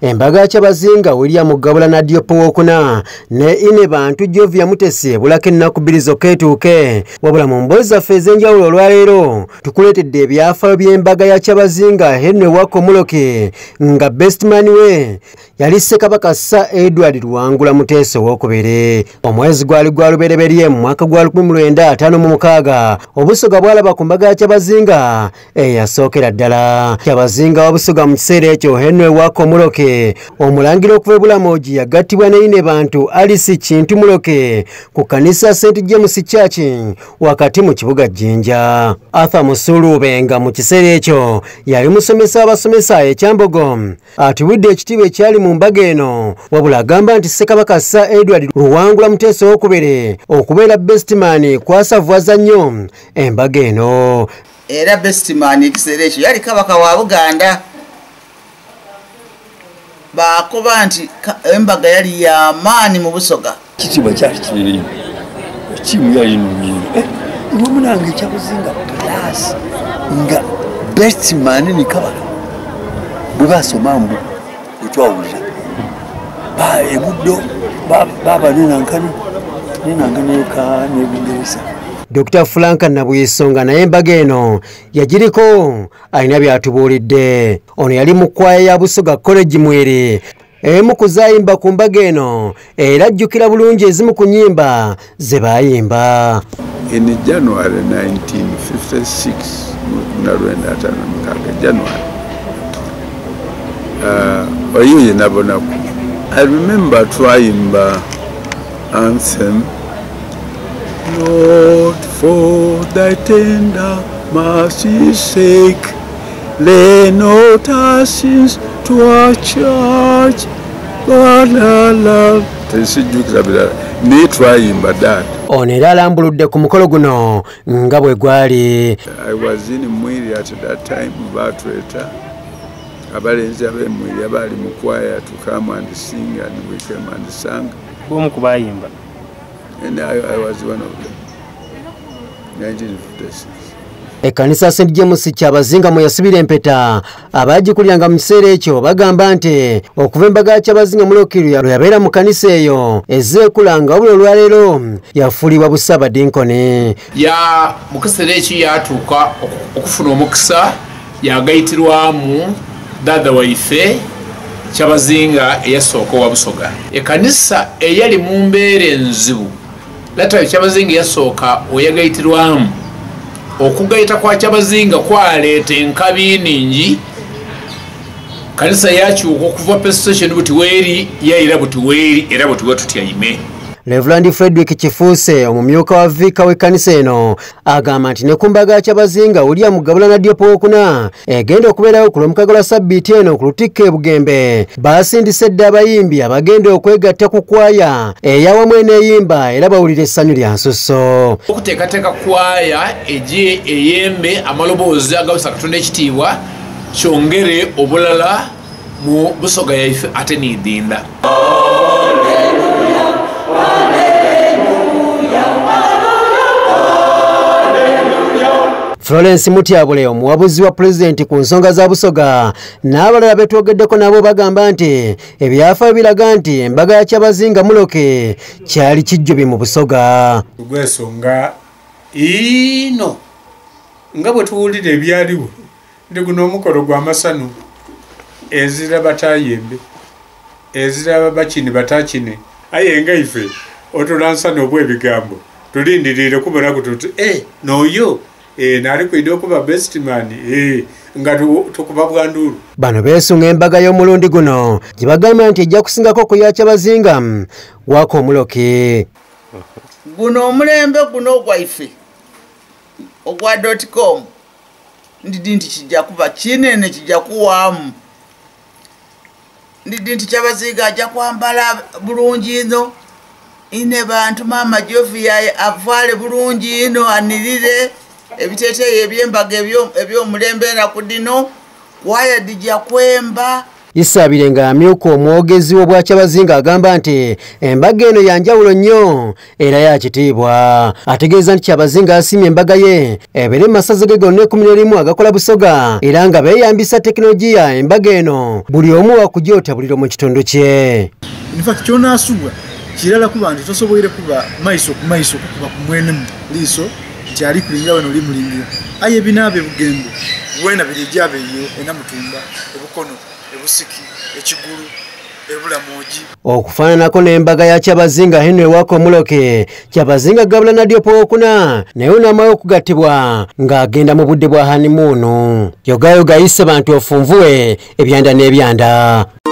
embaga ya Kyabazinga William Mugabula na Diopo wokuna ne ine bantu Jovia Mutesi bulake ennaku bbiri zokka etuuke wabula mu mboozi zaffe ez'enjawulo olwaleero tukuleetedde ebyafaayo by'embaga ya Kyabazinga Henry Wakomuloke nga best man we yali Ssekabaka Sir Edward Luwangula Muteesa owookubiri. Omwezi gwali gwa lubereberye mu mwaka gwa 1956 obusoga bwalaba ku mbaga ya Kyabazinga eyasookera ddala. Kyabazinga wabusoga mu kiseera ekyo Henry Wakomuloke omulangira okuva Bulamoji yagattibwa ne ine bantu Alice Kintu Muloke ku kanisa St James Church wakati mu kibuga Jinja. Arthur Musulubenga mu kiseera ekyo yali musomesa w'abasomesa ekyambogo atubudde ekitiibwa ekyali mu mbaga eno wabula agamba nti Ssekabaka Sir Edward Luwangula Muteesa owookubiri okubeera best man kwasavuwaza nnyo embaga eno. Era best man ekiseera ekyo yali kabaka wa Buganda. Bakoba nti embaga yali ya maani mu Busoga. Kitiibwa kyali kinene ekimu yali nnungi iwe munange Kyabazinga plus nga best man ni kabaka bwe basoma mbu otwawulira ebuddo baba nenankani eka n'ebingereza. Dr. Frank Nabuyisonga naye embaga eno yagiriko alina byatubuulidde. Ono yali mu kwaya ya Busoga College Mwere emu kuzayimba ku mbaga eno era ajjukira bulungi ezimu ku nnyimba ze baayimba. In January 1956 January oyo nabonaku I remember twayimba anthem Lord, for thy tender mercy's sake, lay not our sins to our charge, but our love. Ne twayimba that. Ono era alambuludde ku mukolo guno nga bwe gwali. I was in Mwiri at that time, batweta abalenzi ab'Emwiri abali mu choir to come and sing, and we came and sang. Bomu kubayimba. And I was one of them. 1956. Ekkanisa St James Kyabazinga mwe yasibira empeta abaagikuliranga mu kiseera ekyo bagamba nti okuva embaga ya Kyabazinga Mulokiru yabeera mu kanisa eyo ezeekulanga wabula olwaleero yafuulibwa busaabadinkoni. Mu kiseera ekyo yatuuka okufuna omukisa yagayitirwamu dada waife Kyabazinga eyasooka wa Busoga. Ekkanisa eyali mu mbeera enzibu latayo Kyabazinga yasooka oyagayitirwamu okugayita kwa Kyabazinga kwaleeta enkabi nningi. Kanisa yakyuka okuva pestation buti weeri yaira buti weeri era buti wetutyaime. Reverend Frederick Kifuuse omumyuka wa viika w'ekkanisa eno agamba nti ne ku mbaga ya Kyabazinga William Mugabula na Diopo wokuna egenda okubeerawo ku lw'omukago lwa Ssabbiiti eno ku Lutikko e Bugembe. Baasindise dde abayimbi abagenda okwegatta ku kwaya eyawamu eneeyimba era bawulira essanyu lya nsusso. Okuteekateeka kwaya eje eyembe amaloboozi agawusa Katonda ekitiibwa kyongere obulala mu Busoga yaife ate niidinda. Florence Mutyabule omuwabuzi wa pulezidenti ku nsonga za Busoga n'abalala betwogeddeko nabo bagamba nti ebyafaayo biraga nti embaga ya Kyabazinga Muloke kyali kijjubi mu Busoga. Gwesonga ino nga bwe tuwulira ebyaliwo ndi guno omukolo gw'amasanu ezira batayembe ezira bakini batakine aye nga ife otulansana obw'ebigambo tulindirire kubona kututi noyo nali kwidde okuba best man nga tukuba bwandulu. Bano beesunga embaga y'omulundi guno gye bagamba nti ejja kusingako ku ya Kyabazinga Wakomuloke. Guno omulembe guno gwaife ogwa .com ndidi nti kijja kuba kinene kijja kuwaamu. Ndidi nti Kyabazinga ajja kwambala bulungi ino ine bantu Mama Jovia avaale bulungi ino anirire ebiteeteeyo eby'embaga eby'omulembe na ku dino kwaya dijja kwemba Isabire ng'amyuka omwogezi w'obwa Kyabazinga agamba nti embaga eno ya njawulo nnyo era ya kitiibwa. Ategeeza nti Kyabazinga asimye embaga ye ebeere mu masaza ge gonna 11 agakola busoga era nga beeyambisa tekinologiya embaga eno buli omu wakujootabuliro mu kitundu kye. In fact kyonaasubwa kirala kuba nti tosoboire kuba maiso ku maiso kuba ku mwene liiso kyali kulinga wano limulingira aye binaabe bugembe wena birijjabe yo ena mutumba ebukono ebusiki ekigulu ebulamoji okufaananako n'embaga ya Kyabazinga Henry wako muloke Kyabazinga gabula na diopo okuna naye n'amayo okugattibwa ng'agenda mu budde bwa honeymoon yogayoga yise bantu ofunvuwe ebyanda n'ebyanda.